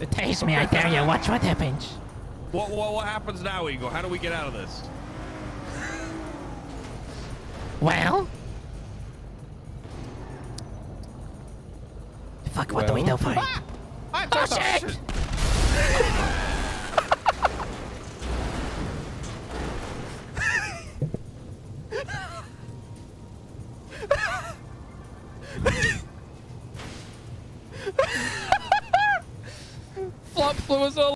Tase me, I dare you. Watch what happens. What happens now, Igor? How do we get out of this? Well? Fuck, what do we do for it? Ah! Oh, shit! Flop flew us all